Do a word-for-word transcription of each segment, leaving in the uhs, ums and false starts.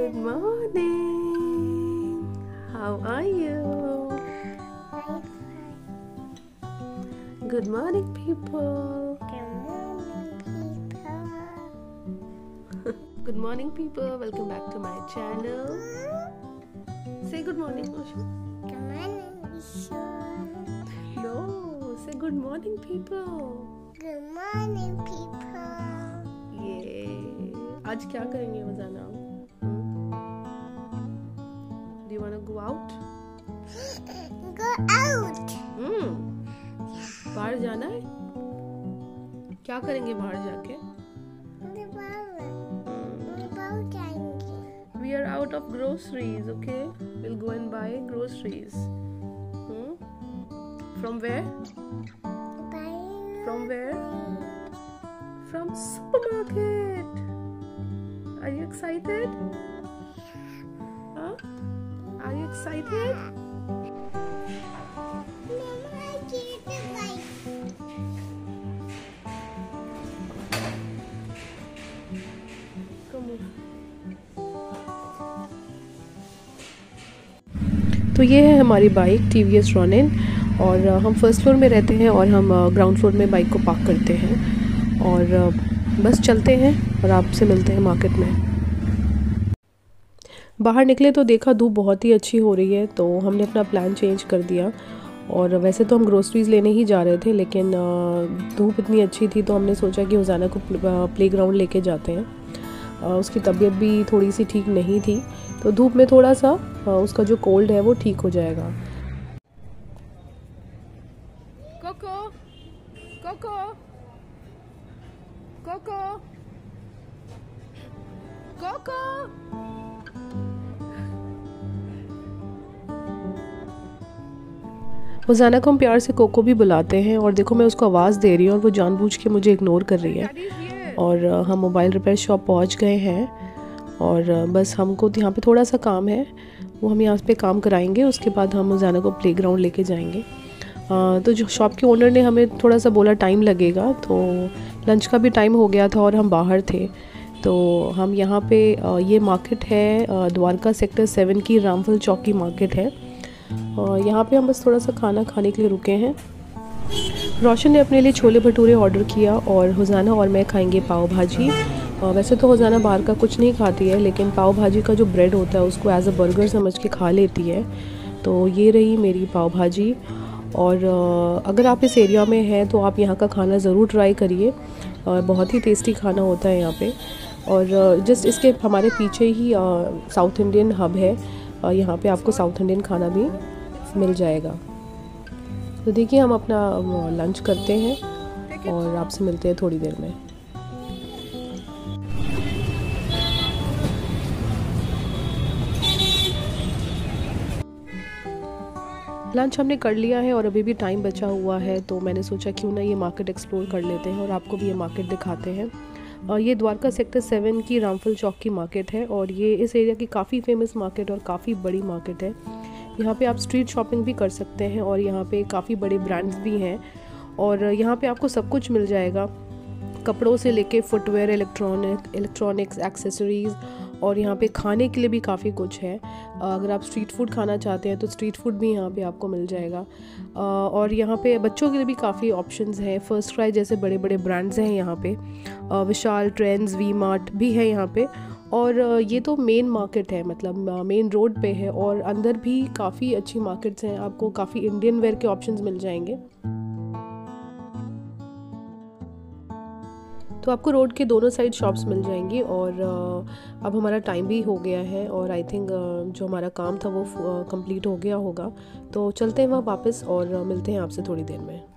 Good morning. How are you? Good morning, people. Good morning, people. Welcome back to my channel. Say good morning, Oshu. Good morning, Oshu. No, say good morning, people. Good morning, people. Yeah. आज क्या करेंगे वजाना? Do you wanna go out? Go out. Hmm. बाहर जाना है? क्या करेंगे बाहर जाके? We are out of groceries, okay? We'll go and buy groceries. Hmm? From where? From where? From supermarket. Are you excited? Huh? Are you excited? Come on. तो ये है हमारी bike T V S Ronin और हम first floor में रहते हैं और हम ग्राउंड फ्लोर में बाइक को पार्क करते हैं और बस चलते हैं और आपसे मिलते हैं मार्केट में। बाहर निकले तो देखा धूप बहुत ही अच्छी हो रही है, तो हमने अपना प्लान चेंज कर दिया और वैसे तो हम ग्रोसरीज़ लेने ही जा रहे थे, लेकिन धूप इतनी अच्छी थी तो हमने सोचा कि हुज़ाना को प्ले ग्राउंड लेके जाते हैं। उसकी तबीयत भी थोड़ी सी ठीक नहीं थी, तो धूप में थोड़ा सा उसका जो कोल्ड है वो ठीक हो जाएगा। कोको कोको कोको कोको हुज़ाना को हम प्यार से कोको भी बुलाते हैं और देखो मैं उसको आवाज़ दे रही हूँ और वो जानबूझ के मुझे इग्नोर कर रही है। और हम मोबाइल रिपेयर शॉप पहुँच गए हैं और बस हमको यहाँ पे थोड़ा सा काम है, वो हम यहाँ पे काम कराएंगे, उसके बाद हम हुज़ाना को प्ले ग्राउंड लेके जाएंगे। आ, तो जो शॉप के ओनर ने हमें थोड़ा सा बोला टाइम लगेगा, तो लंच का भी टाइम हो गया था और हम बाहर थे, तो हम यहाँ पे ये मार्केट है द्वारका सेक्टर सेवन की रामफल चौक की मार्केट है। यहाँ पे हम बस थोड़ा सा खाना खाने के लिए रुके हैं। रोशन ने अपने लिए छोले भटूरे ऑर्डर किया और हुज़ाना और मैं खाएंगे पाव भाजी। वैसे तो हुज़ाना बाहर का कुछ नहीं खाती है, लेकिन पाव भाजी का जो ब्रेड होता है उसको एज अ बर्गर समझ के खा लेती है। तो ये रही मेरी पाव भाजी। और अगर आप इस एरिया में हैं तो आप यहाँ का खाना ज़रूर ट्राई करिए, बहुत ही टेस्टी खाना होता है यहाँ पे। और जस्ट इसके हमारे पीछे ही साउथ इंडियन हब है, यहाँ पे आपको साउथ इंडियन खाना भी मिल जाएगा। तो देखिए हम अपना लंच करते हैं और आपसे मिलते हैं थोड़ी देर में। लंच हमने कर लिया है और अभी भी टाइम बचा हुआ है, तो मैंने सोचा क्यों ना ये मार्केट एक्सप्लोर कर लेते हैं और आपको भी ये मार्केट दिखाते हैं। और ये द्वारका सेक्टर सेवन की रामफल चौक की मार्केट है और ये इस एरिया की काफ़ी फेमस मार्केट और काफ़ी बड़ी मार्केट है। यहाँ पे आप स्ट्रीट शॉपिंग भी कर सकते हैं और यहाँ पे काफ़ी बड़े ब्रांड्स भी हैं और यहाँ पे आपको सब कुछ मिल जाएगा, कपड़ों से लेके फुटवेयर, इलेक्ट्रॉनिक इलेक्ट्रॉनिक्स एक्सेसरीज़, और यहाँ पे खाने के लिए भी काफ़ी कुछ है। अगर आप स्ट्रीट फूड खाना चाहते हैं तो स्ट्रीट फूड भी यहाँ पे आपको मिल जाएगा। और यहाँ पे बच्चों के लिए भी काफ़ी ऑप्शंस हैं, फर्स्ट क्राई जैसे बड़े बड़े ब्रांड्स हैं यहाँ पे, विशाल, ट्रेंड्स, वी मार्ट भी है यहाँ पे। और ये तो मेन मार्केट है, मतलब मेन रोड पे है और अंदर भी काफ़ी अच्छी मार्केट्स हैं, आपको काफ़ी इंडियन वेयर के ऑप्शंस मिल जाएंगे। तो आपको रोड के दोनों साइड शॉप्स मिल जाएंगी। और अब हमारा टाइम भी हो गया है और आई थिंक जो हमारा काम था वो कंप्लीट हो गया होगा, तो चलते हैं वहाँ वापस और मिलते हैं आपसे थोड़ी देर में।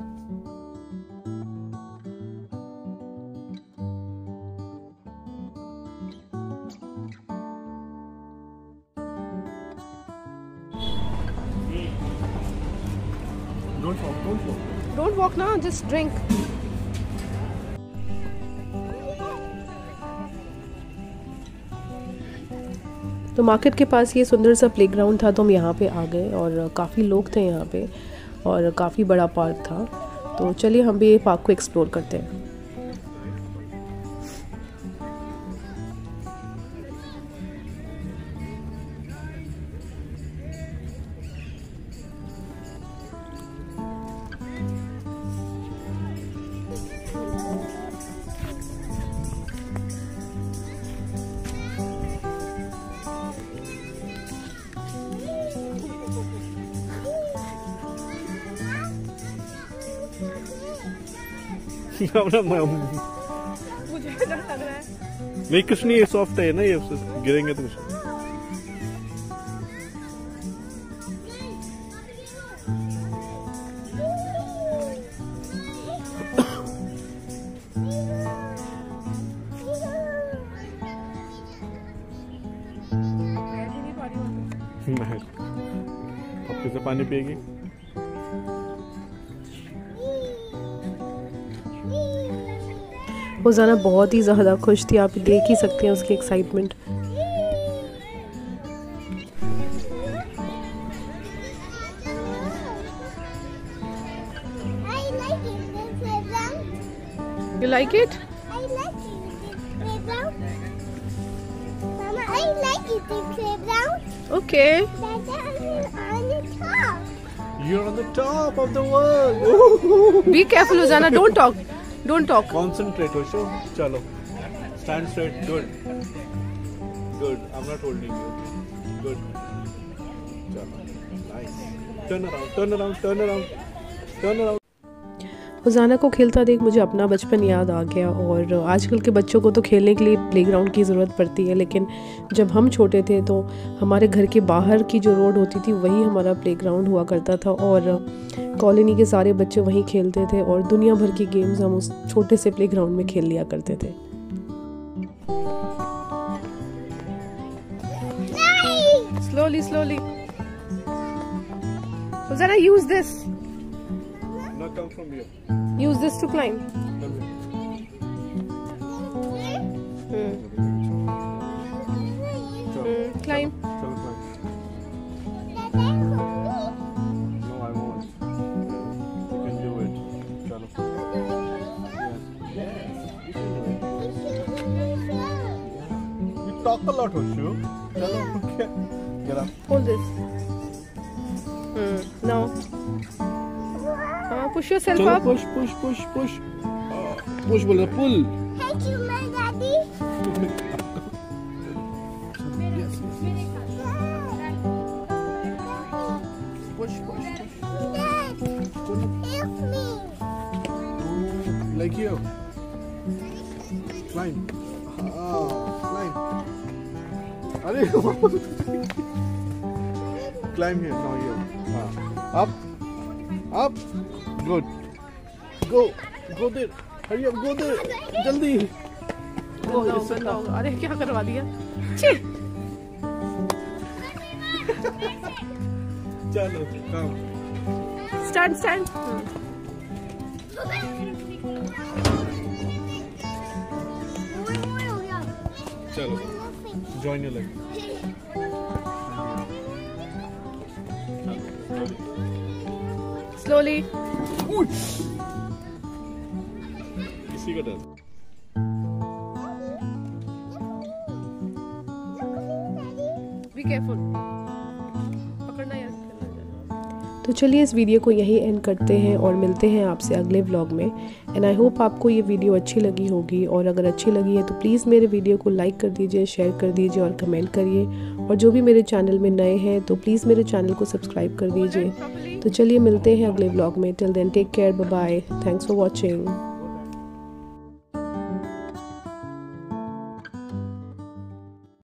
Don't walk, don't walk. Don't walk now, just drink. तो मार्केट के पास ये सुंदर सा प्लेग्राउंड था, तो हम यहाँ पे आ गए और काफ़ी लोग थे यहाँ पे और काफ़ी बड़ा पार्क था। तो चलिए हम भी ये पार्क को एक्सप्लोर करते हैं। मुझे डर लग रहा है। नहीं कुछ नहीं, सॉफ्ट है ना ये, गिरेंगे तो कुछ। अब कैसे पानी पिएगी? रोज़ाना बहुत ही ज़्यादा खुश थी, आप देख ही सकते हैं उसकी excitement. You like it? I like it. Playground. Mama, I like it. The playground. Okay. Dada, I'm on the top. You're on the top of the world. Be careful, Rosanna. Don't talk. Don't talk. Concentrate, Osho. Chalo. Stand straight. Good. Good. I'm not holding you. Good. Chalo. Nice. Turn around. Turn around. Turn around. Turn around. रोज़ाना को खेलता देख मुझे अपना बचपन याद आ गया। और आजकल के बच्चों को तो खेलने के लिए प्लेग्राउंड की ज़रूरत पड़ती है, लेकिन जब हम छोटे थे तो हमारे घर के बाहर की जो रोड होती थी वही हमारा प्लेग्राउंड हुआ करता था, और कॉलोनी के सारे बच्चे वहीं खेलते थे और दुनिया भर की गेम्स हम उस छोटे से प्लेग्राउंड में खेल लिया करते थे। Slowly, slowly. Rosanna, use this. Now come from here. Use this to climb. Come here. Hmm. Chalo. Hmm. Climb. Chalo, climb. Dada, No, I won't. You can do it. Chalo. Yes. Yes. You can do it. You talk a lot, Osho. Chalo. Okay. Get up. Hold this. Hmm. Now. Uh, push yourself Chalo, up. push, push, push, push. Uh, push, बोल रहा, pull. thank you, my daddy. Yes, yes. Push, push, push. Dad, help me. Like here. Climb. Ah, climb. Arey. Climb here. Now here. Ah. Up. Up. Good. Go. Go there. Hurry up. Go there. Jaldi. गंदा हो, गंदा हो। अरे क्या करवा दिया? छी। चलो. Come. Stand, stand. चलो. Join your leg. Slowly. इसी का डर. Be careful. पकड़ना यार. तो चलिए इस वीडियो को यहीं एंड करते हैं और मिलते हैं आपसे अगले व्लॉग में। एंड आई होप आपको ये वीडियो अच्छी लगी होगी, और अगर अच्छी लगी है तो प्लीज़ मेरे वीडियो को लाइक कर दीजिए, शेयर कर दीजिए और कमेंट करिए। और जो भी मेरे चैनल में नए हैं तो प्लीज़ मेरे चैनल को सब्सक्राइब कर दीजिए। तो चलिए मिलते हैं अगले व्लॉग में। Till then take care, bye bye, thanks for watching.